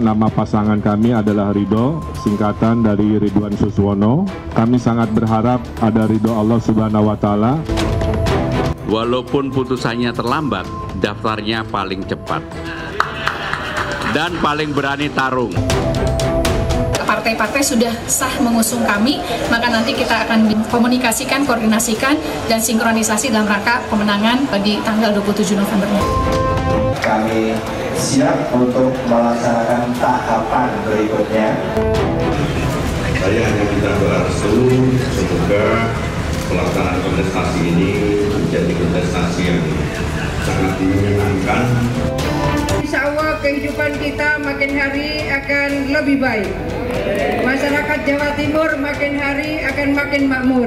nama pasangan kami adalah Ridho, singkatan dari Ridwan Suswono. Kami sangat berharap ada ridho Allah Subhanahu wa Ta'ala. Walaupun putusannya terlambat, daftarnya paling cepat dan paling berani tarung. Partai-partai sudah sah mengusung kami, maka nanti kita akan komunikasikan, koordinasikan, dan sinkronisasi dalam rangka pemenangan di tanggal 27 November. Kami siap untuk melaksanakan tahapan berikutnya. Saya hanya minta berharap semoga pelaksanaan kontestasi ini menjadi kontestasi yang sangat menyenangkan. Insya Allah kehidupan kita makin hari akan lebih baik. Masyarakat Jawa Timur makin hari akan makin makmur.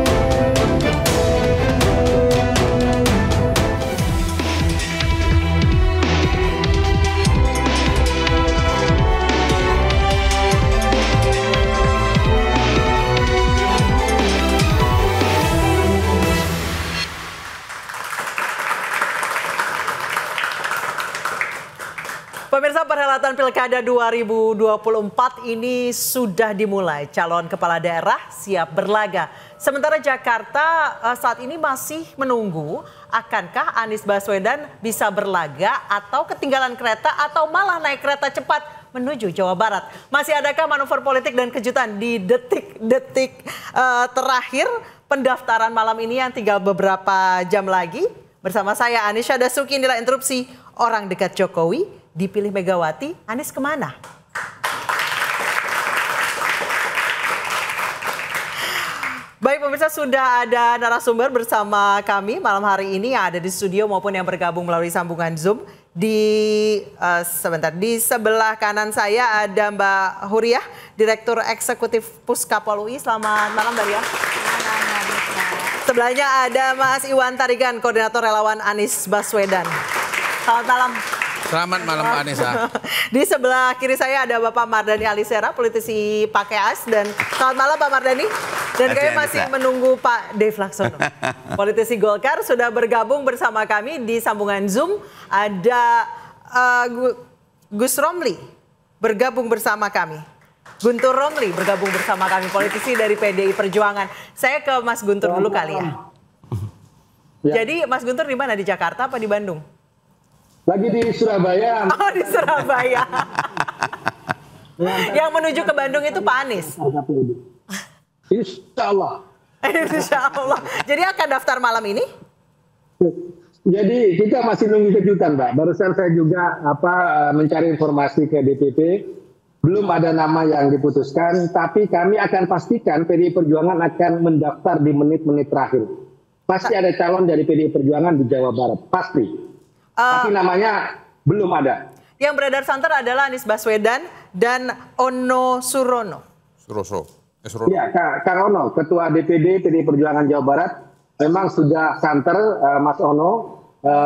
Pemirsa, perhelatan Pilkada 2024 ini sudah dimulai. Calon kepala daerah siap berlaga. Sementara Jakarta saat ini masih menunggu akankah Anies Baswedan bisa berlaga atau ketinggalan kereta atau malah naik kereta cepat menuju Jawa Barat. Masih adakah manuver politik dan kejutan di detik-detik terakhir pendaftaran malam ini yang tinggal beberapa jam lagi? Bersama saya Anisha Dasuki, inilah interupsi orang dekat Jokowi. Dipilih Megawati, Anies kemana? Baik pemirsa, sudah ada narasumber bersama kami malam hari ini yang ada di studio maupun yang bergabung melalui sambungan Zoom. Di sebelah kanan saya ada Mbak Huriah, Direktur Eksekutif Puskapol UI. Selamat malam Mbak Huriah. Sebelahnya ada Mas Iwan Tarigan, Koordinator Relawan Anies Baswedan. Selamat malam. Selamat malam Mbak Anissa. Di sebelah kiri saya ada Bapak Mardhani Alisera, politisi Pakai As. Dan selamat malam Pak Mardhani. Dan kami masih menunggu Pak Dev Laksono. Politisi Golkar sudah bergabung bersama kami di sambungan Zoom. Ada Gus Romli bergabung bersama kami. Guntur Romli bergabung bersama kami, politisi dari PDI Perjuangan. Saya ke Mas Guntur dulu kali ya. Jadi Mas Guntur di mana? Di Jakarta apa di Bandung? Lagi di Surabaya. Oh, di Surabaya. Yang menuju ke Bandung itu Pak Anies. Insya Allah. Insya Allah. Jadi akan daftar malam ini? Jadi kita masih nunggu kejutan, Mbak. Barusan saya juga mencari informasi ke DPP. Belum ada nama yang diputuskan, tapi kami akan pastikan PDI Perjuangan akan mendaftar di menit-menit terakhir. Pasti ada calon dari PDI Perjuangan di Jawa Barat, pasti. Tapi namanya belum ada. Yang beredar santer adalah Anies Baswedan dan Ono Surono. Ya, Kang Ono, Ketua DPD PDI Perjuangan Jawa Barat, memang sudah santer Mas Ono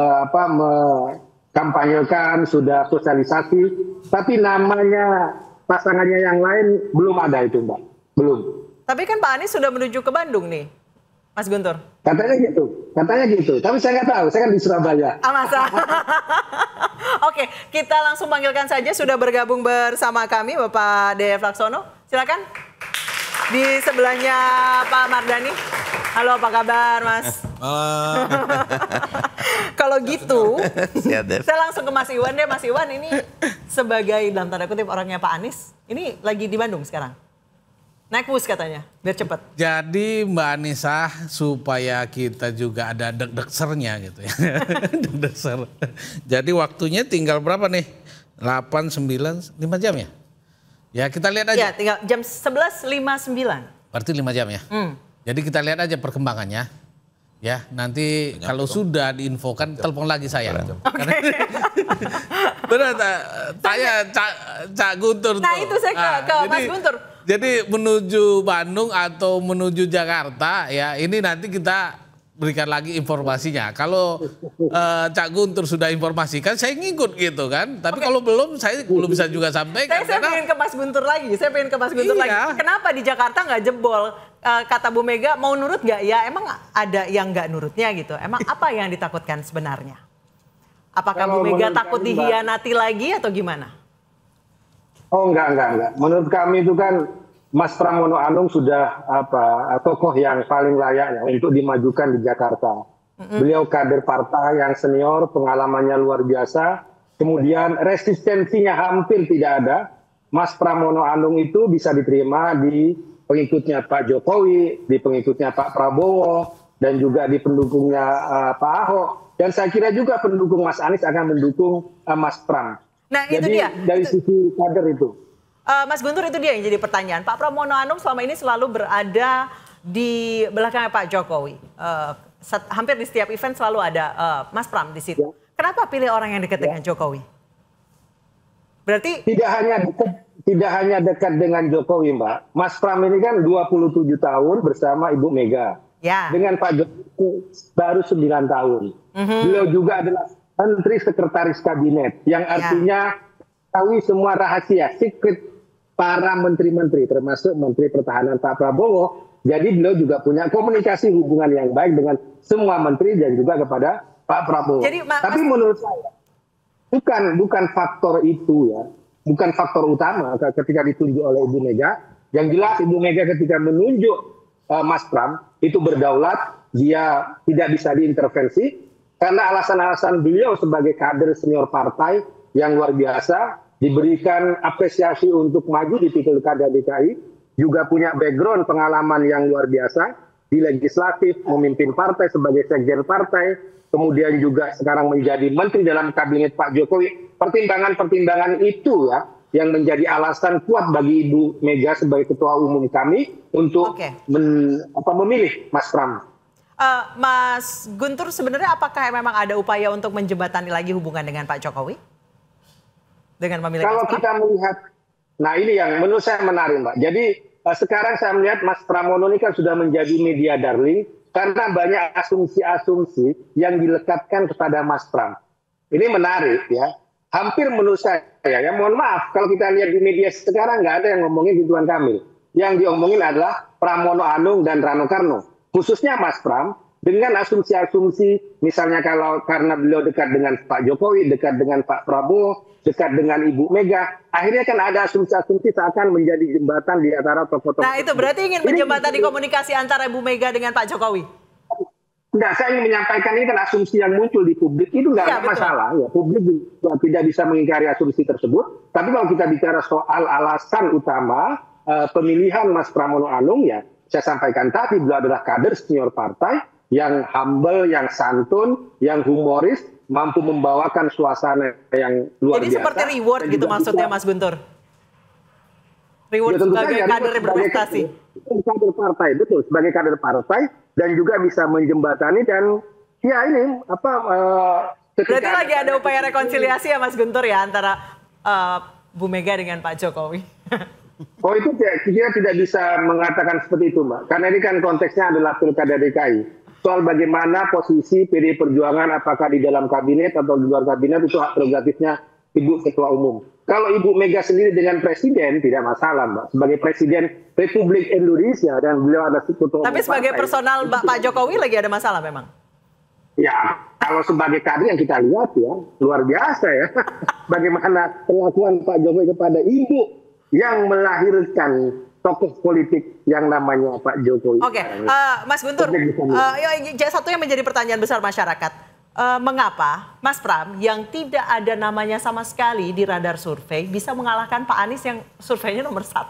kampanyekan, sudah sosialisasi, tapi namanya pasangannya yang lain belum ada itu, Mbak. Belum. Tapi kan Pak Anies sudah menuju ke Bandung nih, Mas Guntur. Katanya gitu. Tapi saya nggak tahu, saya kan di Surabaya. Masa? Oke, kita langsung panggilkan saja, sudah bergabung bersama kami Bapak Dev Laksono. Silakan. Di sebelahnya Pak Mardhani. Halo, apa kabar Mas? Kalau gitu, saya langsung ke Mas Iwan deh. Mas Iwan ini sebagai dalam tanda kutip orangnya Pak Anies, ini lagi di Bandung sekarang. Naik bus katanya, biar cepat. Jadi Mbak Anissa, supaya kita juga ada deg-degsernya gitu ya. Deg-degser. Jadi waktunya tinggal berapa nih? 8, 9, 5 jam ya? Ya kita lihat aja. Ya tinggal jam 11.59. Berarti 5 jam ya? Jadi kita lihat aja perkembangannya. Ya nanti kalau sudah diinfokan, telepon lagi saya. Benar, tanya Cak Guntur. Nah itu saya ke Mas Guntur. Jadi menuju Bandung atau menuju Jakarta ya ini nanti kita berikan lagi informasinya. Kalau Cak Guntur sudah informasikan saya ngikut gitu kan. Tapi kalau belum saya belum bisa juga sampaikan. Saya pengen ke Mas Guntur lagi. Kenapa di Jakarta nggak jebol? Kata Bu Mega mau nurut nggak ya? Emang ada yang nggak nurutnya gitu? Emang apa yang ditakutkan sebenarnya? Apakah Bu Mega takut dihianati lagi atau gimana? Oh enggak. Menurut kami itu kan Mas Pramono Anung sudah tokoh yang paling layak ya untuk dimajukan di Jakarta. Beliau kader partai yang senior, pengalamannya luar biasa, kemudian resistensinya hampir tidak ada. Mas Pramono Anung itu bisa diterima di pengikutnya Pak Jokowi, di pengikutnya Pak Prabowo, dan juga di pendukungnya Pak Ahok. Dan saya kira juga pendukung Mas Anies akan mendukung Mas Pram. Nah, itu dia. Dari sisi kader itu. Mas Guntur, itu dia yang jadi pertanyaan. Pak Pramono Anung selama ini selalu berada di belakangnya Pak Jokowi. Hampir di setiap event selalu ada Mas Pram di situ. Ya. Kenapa pilih orang yang dekat dengan Jokowi? Berarti tidak hanya dekat dengan Jokowi, Mbak. Mas Pram ini kan 27 tahun bersama Ibu Mega. Ya. Dengan Pak Jokowi baru 9 tahun. Beliau juga adalah Menteri Sekretaris Kabinet, yang artinya tahu semua rahasia, secret para menteri-menteri, termasuk Menteri Pertahanan Pak Prabowo. Jadi beliau juga punya komunikasi hubungan yang baik dengan semua menteri dan juga kepada Pak Prabowo. Jadi, tapi menurut saya bukan faktor itu ya, bukan faktor utama ketika ditunjuk oleh Ibu Mega. Yang jelas Ibu Mega ketika menunjuk Mas Pram itu berdaulat, dia tidak bisa diintervensi. Karena alasan-alasan beliau sebagai kader senior partai yang luar biasa, diberikan apresiasi untuk maju di Pilkada DKI, juga punya background pengalaman yang luar biasa di legislatif, memimpin partai sebagai sekjen partai, kemudian juga sekarang menjadi menteri dalam kabinet Pak Jokowi. Pertimbangan-pertimbangan itu ya yang menjadi alasan kuat bagi Ibu Mega sebagai ketua umum kami untuk memilih Mas Pram. Mas Guntur, sebenarnya apakah memang ada upaya untuk menjembatani lagi hubungan dengan Pak Jokowi? Dengan memilih Kalau kita melihat, nah ini yang menurut saya menarik, Mbak. Jadi sekarang saya melihat Mas Pramono ini kan sudah menjadi media darling karena banyak asumsi-asumsi yang dilekatkan kepada Mas Pram. Ini menarik ya. Hampir menurut saya, ya mohon maaf, kalau kita lihat di media sekarang nggak ada yang ngomongin Ridwan Kamil. Yang diomongin adalah Pramono Anung dan Rano Karno. Khususnya Mas Pram, dengan asumsi-asumsi, misalnya kalau karena beliau dekat dengan Pak Jokowi, dekat dengan Pak Prabowo, dekat dengan Ibu Mega, akhirnya kan ada asumsi-asumsi seakan menjadi jembatan di antara tokoh-tokoh. Nah itu berarti ingin menjembatani komunikasi antara Ibu Mega dengan Pak Jokowi? Enggak, saya ingin menyampaikan ini kan asumsi yang muncul di publik, itu enggak ada masalah. Ya, publik juga tidak bisa mengingkari asumsi tersebut, tapi kalau kita bicara soal alasan utama pemilihan Mas Pramono Anung ya, saya sampaikan tadi beliau adalah kader senior partai yang humble, yang santun, yang humoris, mampu membawakan suasana yang luar biasa. Jadi seperti reward gitu maksudnya Mas Guntur? Reward ya, sebagai kader yang berprestasi? Kader partai, betul. Sebagai kader partai dan juga bisa menjembatani dan ya ini berarti lagi ada upaya rekonsiliasi ya Mas Guntur ya antara Bu Mega dengan Pak Jokowi? Oh itu kira tidak bisa mengatakan seperti itu Mbak. Karena ini kan konteksnya adalah Pilkada DKI. Soal bagaimana posisi PDI Perjuangan apakah di dalam kabinet atau di luar kabinet itu hak prerogatifnya Ibu Ketua Umum. Kalau Ibu Mega sendiri dengan Presiden tidak masalah Mbak. Sebagai Presiden Republik Indonesia dan beliau ada Ketua Umum. Tapi sebagai personal Pak Jokowi lagi ada masalah memang? Ya kalau sebagai kader yang kita lihat ya luar biasa ya. Bagaimana perlakuan Pak Jokowi kepada Ibu yang melahirkan tokoh politik yang namanya Pak Jokowi. Oke, Mas Guntur, satu yang menjadi pertanyaan besar masyarakat, mengapa Mas Pram yang tidak ada namanya sama sekali di radar survei bisa mengalahkan Pak Anies yang surveinya nomor 1?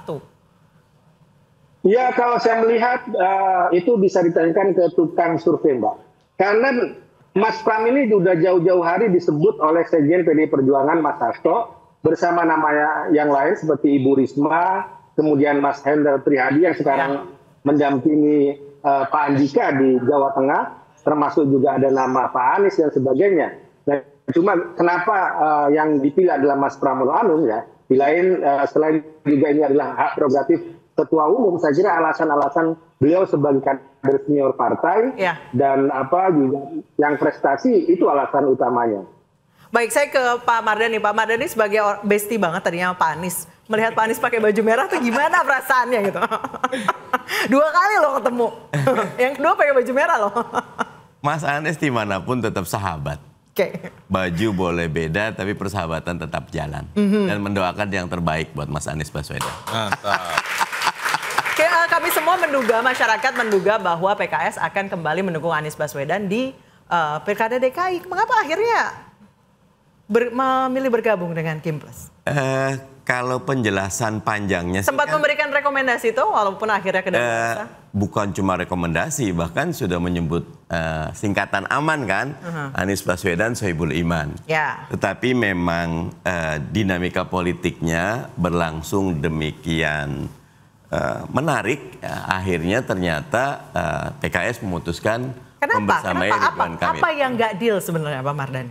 Ya kalau saya melihat itu bisa ditanyakan ke tukang survei Mbak. Karena Mas Pram ini sudah jauh-jauh hari disebut oleh Sekjen PDI Perjuangan Mas Hasto, bersama nama yang lain seperti Ibu Risma, kemudian Mas Hendra Prihadi yang sekarang mendampingi Pak Andika di Jawa Tengah, termasuk juga ada nama Pak Anies dan sebagainya. Nah, cuma kenapa yang dipilih adalah Mas Pramono Anung ya, selain juga ini adalah hak prerogatif Ketua Umum, saya kira alasan-alasan beliau sebagai kader senior partai dan juga yang prestasi itu alasan utamanya. Baik, saya ke Pak Mardhani. Pak Mardhani sebagai bestie banget tadinya sama Pak Anies. Melihat Pak Anies pakai baju merah tuh gimana perasaannya gitu? 2 kali loh ketemu. Yang kedua pakai baju merah loh. Mas Anies dimanapun tetap sahabat. Baju boleh beda tapi persahabatan tetap jalan. Dan mendoakan yang terbaik buat Mas Anies Baswedan. Mantap. Kami semua menduga, masyarakat menduga bahwa PKS akan kembali mendukung Anies Baswedan di Pilkada DKI. Mengapa akhirnya memilih bergabung dengan Kim Plus? Kalau penjelasan panjangnya sempat memberikan rekomendasi itu walaupun akhirnya kedatangan. Bukan cuma rekomendasi, bahkan sudah menyebut singkatan aman kan, Anies Baswedan Sohibul Iman. Ya. Tetapi memang dinamika politiknya berlangsung demikian menarik. Akhirnya ternyata PKS memutuskan membersamai Ridwan Kamil. Apa yang nggak deal sebenarnya Pak Mardhani?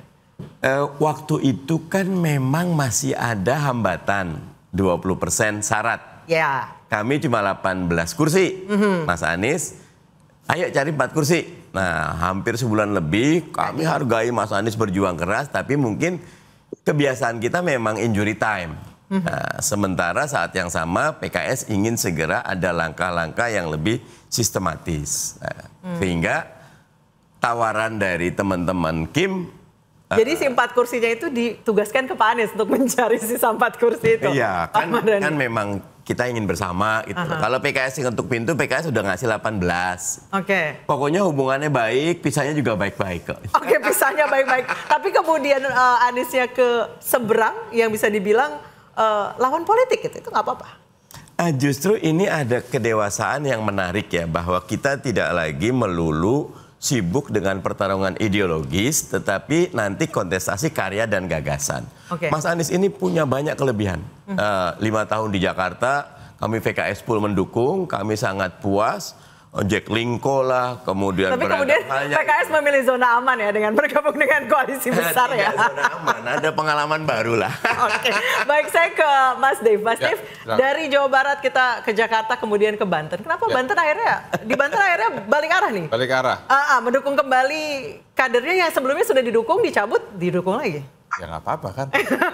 Waktu itu kan memang masih ada hambatan 20% syarat. Ya. Kami cuma 18 kursi, Mas Anies, ayo cari 4 kursi. Nah, hampir sebulan lebih kami hargai Mas Anies berjuang keras, tapi mungkin kebiasaan kita memang injury time. Nah, sementara saat yang sama PKS ingin segera ada langkah-langkah yang lebih sistematis. Sehingga tawaran dari teman-teman Kim. Jadi si 4 kursinya itu ditugaskan ke Pak Anies untuk mencari sisa 4 kursi itu. Iya, kan memang kita ingin bersama gitu. Kalau PKS yang untuk pintu, PKS sudah ngasih 18. Oke. Pokoknya hubungannya baik, pisahnya juga baik-baik kok. Oke, pisahnya baik-baik. Tapi kemudian Aniesnya ke seberang yang bisa dibilang lawan politik gitu, itu nggak apa-apa. Justru ini ada kedewasaan yang menarik ya, bahwa kita tidak lagi melulu sibuk dengan pertarungan ideologis, tetapi nanti kontestasi karya dan gagasan. Mas Anies ini punya banyak kelebihan. 5 tahun di Jakarta, kami VKS full mendukung, kami sangat puas. Jack Linko lah, kemudian tapi kemudian PKS memilih zona aman ya dengan bergabung dengan koalisi besar ya. Zona aman, ada pengalaman baru lah. Oke, baik, saya ke Mas Dave. Mas Dave, dari Jawa Barat kita ke Jakarta kemudian ke Banten. Kenapa Banten akhirnya balik arah nih? Balik arah. Mendukung kembali kadernya yang sebelumnya sudah didukung lagi. Ya nggak apa-apa kan.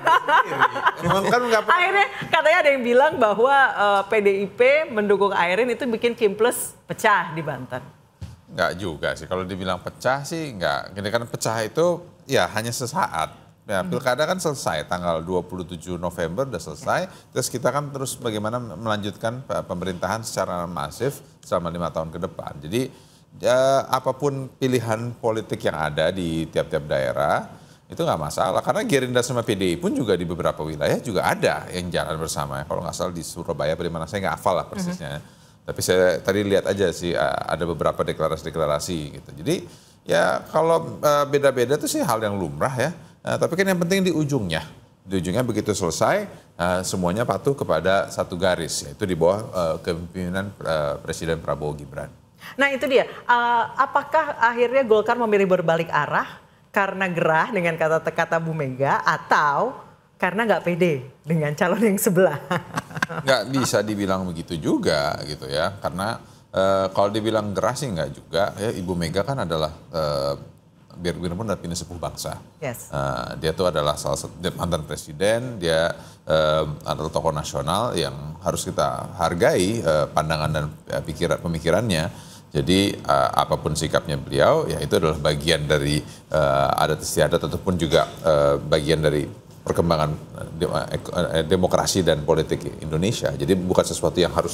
Akhirnya katanya ada yang bilang bahwa PDIP mendukung Airin itu bikin Kim Plus pecah di Banten. Nggak juga sih, kalau dibilang pecah sih nggak. Gini kan pecah itu ya hanya sesaat. Ya, pilkada kan selesai, tanggal 27 November udah selesai. Terus kita kan terus bagaimana melanjutkan pemerintahan secara masif selama 5 tahun ke depan. Jadi ya, apapun pilihan politik yang ada di tiap-tiap daerah, itu nggak masalah, karena Gerindra sama PDI pun juga di beberapa wilayah juga ada yang jalan bersama. Kalau nggak salah di Surabaya, di mana saya nggak hafal lah persisnya. Tapi saya tadi lihat aja sih ada beberapa deklarasi-deklarasi gitu. Jadi ya kalau beda-beda itu sih hal yang lumrah ya. Tapi kan yang penting di ujungnya begitu selesai semuanya patuh kepada satu garis, yaitu di bawah kepemimpinan Presiden Prabowo Gibran. Nah itu dia, apakah akhirnya Golkar memilih berbalik arah? Karena gerah dengan kata-kata Bu Mega atau karena nggak pede dengan calon yang sebelah? Nggak bisa dibilang begitu juga gitu ya. Karena kalau dibilang gerah sih nggak juga. Ya, Ibu Mega kan adalah biar pun adalah sepuh bangsa. Yes. Dia tuh adalah salah satu mantan presiden. Dia adalah tokoh nasional yang harus kita hargai pandangan dan pemikirannya. Jadi apapun sikapnya beliau, ya itu adalah bagian dari adat istiadat ataupun juga bagian dari perkembangan demokrasi dan politik Indonesia. Jadi bukan sesuatu yang harus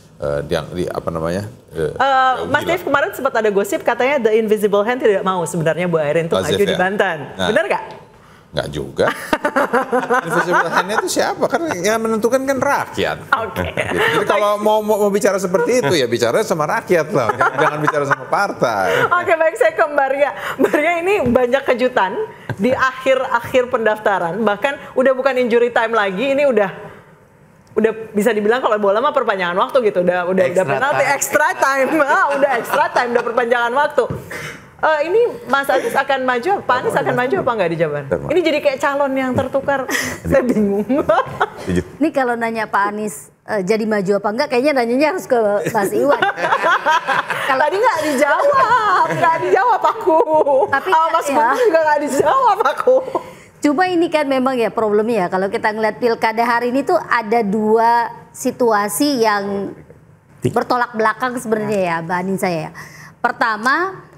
Mas Dev kemarin sempat ada gosip katanya The Invisible Hand tidak mau sebenarnya Bu Airin untuk maju di Banten. Benar nggak? Nggak juga. Invisible Hand-nya itu siapa? Kan yang menentukan kan rakyat. Oke. Jadi kalau mau bicara seperti itu ya bicara sama rakyat lah. Jangan bicara sama partai. Oke, baik, saya ke Mbak Ria. Mbak Ria, ini banyak kejutan di akhir pendaftaran. Bahkan udah bukan injury time lagi, ini udah bisa dibilang kalau bola mah perpanjangan waktu gitu. Udah penalti extra time. Udah extra time, udah perpanjangan waktu. Ini Mas Anies akan maju, Pak Anies akan maju apa nggak di Jabar? Ini jadi kayak calon yang tertukar, saya bingung. Ini kalau nanya Pak Anies jadi maju apa enggak, kayaknya nanyanya harus ke Mas Iwan. Tadi nggak dijawab aku. Tapi Mas Iwan juga nggak dijawab aku. Cuma ini kan memang ya problemnya ya, kalau kita ngeliat pilkada hari ini tuh ada dua situasi yang bertolak belakang sebenarnya ya, Mbak Anin saya ya. Pertama,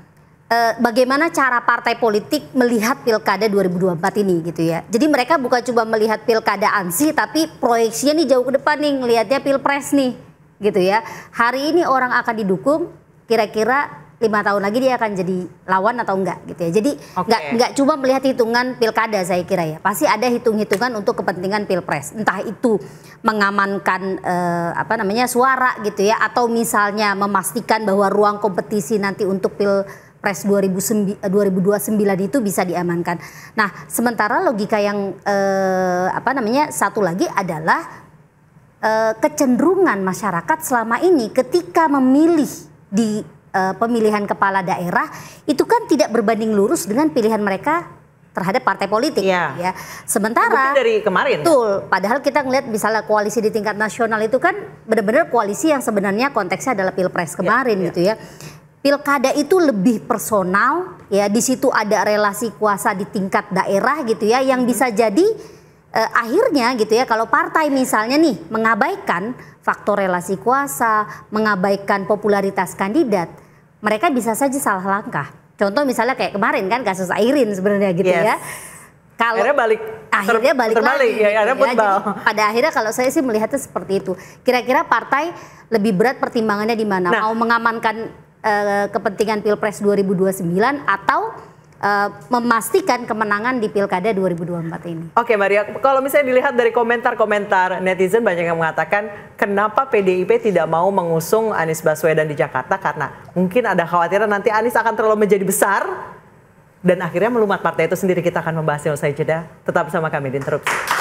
bagaimana cara partai politik melihat pilkada 2024 ini gitu ya. Jadi mereka bukan cuma melihat pilkada ANSI, tapi proyeksinya nih jauh ke depan nih, ngelihatnya pilpres nih gitu ya. Hari ini orang akan didukung, kira-kira 5 tahun lagi dia akan jadi lawan atau enggak gitu ya. Jadi nggak cuma melihat hitungan pilkada saya kira ya. Pasti ada hitung-hitungan untuk kepentingan pilpres. Entah itu mengamankan suara gitu ya, atau misalnya memastikan bahwa ruang kompetisi nanti untuk Pilpres 2029 itu bisa diamankan. Nah, sementara logika yang satu lagi adalah kecenderungan masyarakat selama ini ketika memilih di pemilihan kepala daerah itu kan tidak berbanding lurus dengan pilihan mereka terhadap partai politik ya. Sementara dari kemarin betul, padahal kita ngelihat misalnya koalisi di tingkat nasional itu kan benar-benar koalisi yang sebenarnya konteksnya adalah Pilpres kemarin gitu ya. Pilkada itu lebih personal ya, di situ ada relasi kuasa di tingkat daerah gitu ya, yang bisa jadi akhirnya gitu ya, kalau partai misalnya nih mengabaikan faktor relasi kuasa, mengabaikan popularitas kandidat, mereka bisa saja salah langkah. Contoh misalnya kayak kemarin kan kasus Airin sebenarnya gitu ya. Kalau akhirnya balik terbalik, lagi. Ya, Jadi, pada akhirnya kalau saya sih melihatnya seperti itu. Kira-kira partai lebih berat pertimbangannya di mana? Mau mengamankan kepentingan Pilpres 2029 atau memastikan kemenangan di Pilkada 2024 ini. Oke Maria, kalau misalnya dilihat dari komentar-komentar netizen banyak yang mengatakan kenapa PDIP tidak mau mengusung Anies Baswedan di Jakarta karena mungkin ada khawatiran nanti Anies akan terlalu menjadi besar dan akhirnya melumat partai itu sendiri. Kita akan membahasnya usai jeda. Tetap bersama kami di Interupsi.